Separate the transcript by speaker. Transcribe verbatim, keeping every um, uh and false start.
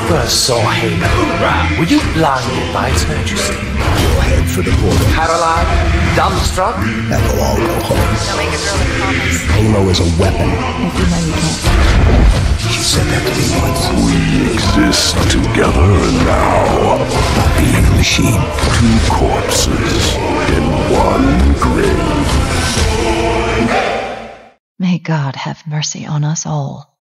Speaker 1: first saw Halo, were you blinded by its majesty?
Speaker 2: You'll head for the portal.
Speaker 1: Paralyzed? Dumbstruck?
Speaker 2: Then we'll all go home.
Speaker 3: Don't make a girl a promise.
Speaker 2: Halo is a weapon.
Speaker 3: If you know you can't.
Speaker 2: She said that to me once.
Speaker 4: We exist together now.
Speaker 2: Not being a machine.
Speaker 4: Two corpses in one grave.
Speaker 3: May God have mercy on us all.